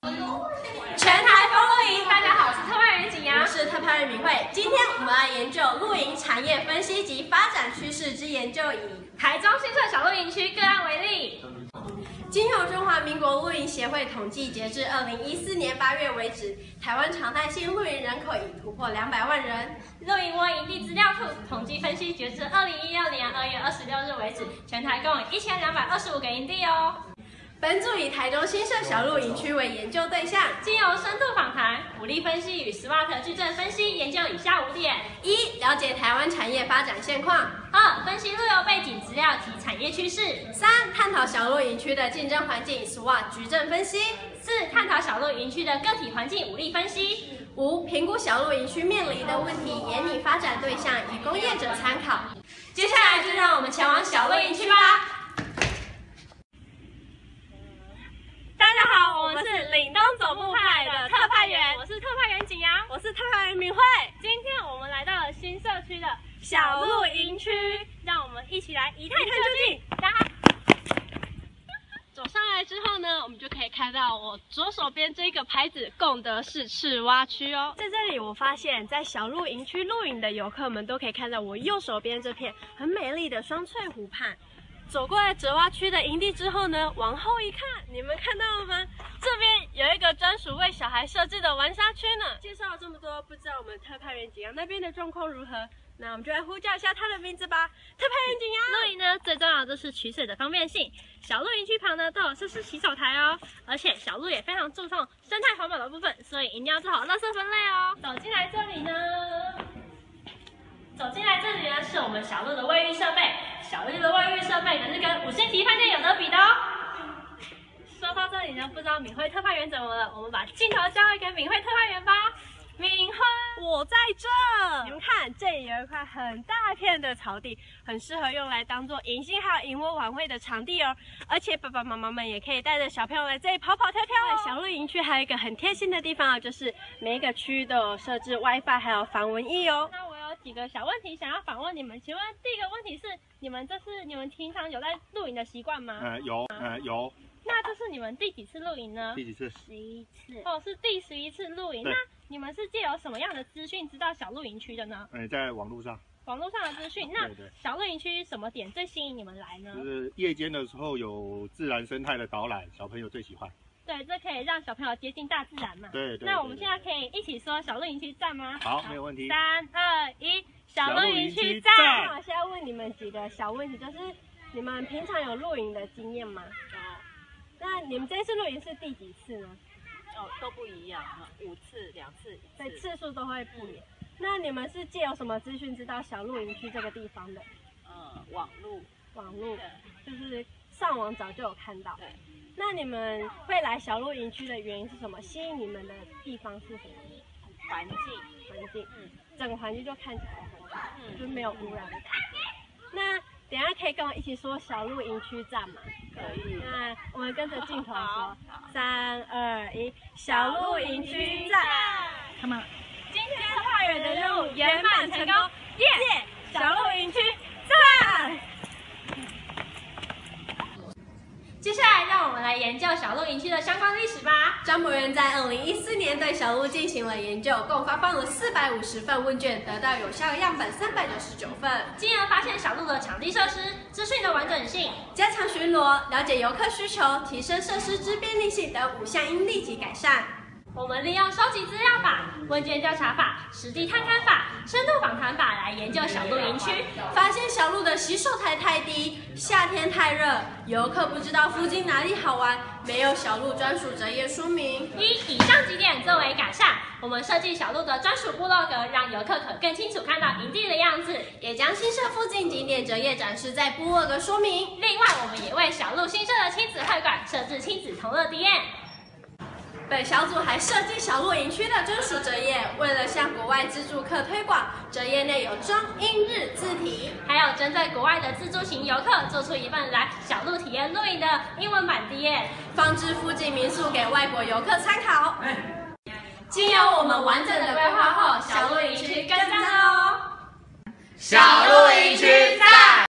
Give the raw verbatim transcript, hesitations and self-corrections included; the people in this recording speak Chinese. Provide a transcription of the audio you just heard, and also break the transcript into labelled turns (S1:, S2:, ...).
S1: 全台风露营，大家好，我是特派员景阳，
S2: 我是特派员明慧。今天我们来研究露营产业分析及发展趋势之研究，以
S1: 台中新设小露营区个案为例。
S2: 经由中华民国露营协会统计，截至二零一四年八月为止，台湾常态性露营人口已突破两百万人。
S1: 露营窝营地资料库统计分析，截至二零一六年二月二十六日为止，全台共有一千两百二十五个营地哦。
S2: 本组以台中新设小露营区为研究对象，
S1: 经由深度访谈、武力分析与 SWOT 矩阵分析，研究以下五点：
S2: 一、了解台湾产业发展现况；
S1: 二、分析路由背景资料及产业趋势；
S2: 三、探讨小露营区的竞争环境 SWOT 矩阵分析；
S1: 四、探讨小露营区的个体环境武力分析；
S2: 五、评估小露营区面临的问题，研拟发展对象，以供业者参考。接下来就让我们前往小露营区吧。
S1: 大家好，我们是岭东总部派的特派员，我是特派员景阳，
S2: 我是特派员明慧。
S1: 今天我们来到了新社区的小露营区，让我们一起来一探究竟。大家
S3: 走上来之后呢，我们就可以看到我左手边这个牌子，贡德式赤蛙区哦。在这里，我发现，在小露营区露营的游客们都可以看到我右手边这片很美丽的双翠湖畔。走过来折蛙区的营地之后呢，往后一看，你们看到了吗？这边有一个专属为小孩设置的玩沙区呢。介绍了这么多，不知道我们特派员景阳那边的状况如何？那我们就来呼叫一下他的名字吧。特派员景阳。
S1: 露营呢，最重要的就是取水的方便性。小露营区旁呢都有设施洗手台哦，而且小露也非常注重生态环保的部分，所以一定要做好垃圾分类哦。走进来这里呢，走进来这里呢是我们小露的卫浴设备。小露的卫浴设备可是跟五星级饭店有得比的哦。说到这里呢，不知道敏慧特派员怎么了？我们把镜头交给敏慧特派员吧。敏慧，
S3: 我在这。你们看，这里有一块很大片的草地，很适合用来当做迎新还有萤火晚会的场地哦。而且爸爸妈妈们也可以带着小朋友来这里跑跑跳跳哦。小露营区还有一个很贴心的地方啊，就是每一个区域都有设置 WiFi 还有防蚊液哦。
S1: 那我有几个小问题想要访问你们，请问第一个问题是，你们这是你们平常有在露营的习惯吗？
S4: 呃，有，呃，有。
S1: 那这是你们第几次露营呢？
S4: 第几次？
S1: 十一次。哦，是第十一次露营。那你们是借由什么样的资讯知道小露营区的呢？
S4: 呃，在网络上。
S1: 网络上的资讯。那小露营区什么点最吸引你们来呢？
S4: 就是夜间的时候有自然生态的导览，小朋友最喜欢。
S1: 对，这可以让小朋友接近大自然嘛。
S4: 对 对, 对。
S1: 那我们现在可以一起说小露营区赞吗？
S4: 好，没有问题。
S1: 三二一，小露营区赞。
S3: 那我现在问你们几个小问题，就是你们平常有露营的经验吗？有。那你们这次露营是第几次呢？
S5: 哦，都不一样，五次、两次、一次，
S3: 对，次数都会不一样。那你们是借由什么资讯知道小露营区这个地方的？
S5: 嗯，网路，
S3: 网路，就是上网早就有看到。
S5: 对。
S3: 那你们会来小露营区的原因是什么？吸引你们的地方是什么？
S5: 环境，
S3: 环境，
S5: 嗯，
S3: 整个环境就看起来很好，
S5: 嗯，
S3: 就没有污染的感觉。那等一下可以跟我一起说小露营区赞吗？
S5: 可以。
S3: 那我们跟着镜头说，三二一，小露营区赞。
S1: 他们
S3: 今天特派员的任务圆满成功，耶！小露营区赞。
S1: 接下来，让我们来研究小露营区的相关历史吧。
S2: 张博元在二零一四年对小露进行了研究，共发放了四百五十份问卷，得到有效样本三百九十九份，
S1: 进而发现小露的场地设施、资讯的完整性，
S2: 加强巡逻，了解游客需求，提升设施之便利性等五项应立即改善。
S1: 我们利用收集资料法、问卷调查法、实地探勘法、深度访谈法来研究小露营区，
S2: 发现小露的洗手台太低，夏天太热，游客不知道附近哪里好玩，没有小露专属折页说明。
S1: 以以上几点作为改善，我们设计小露的专属部落格，让游客可更清楚看到营地的样子，
S2: 也将新设附近景点折页展示在部落格说明。
S1: 另外，我们也为小露新设的亲子会馆设置亲子同乐体验。
S2: 本小组还设计小露营区的专属折页，为了向国外自助客推广，折页内有中英日字体，
S1: 还有针对国外的自助型游客做出一份来小露体验露营的英文版 D N，
S2: 放置附近民宿给外国游客参考。经由我们完整的规划后，小露营区更赞哦！
S6: 小露营区赞！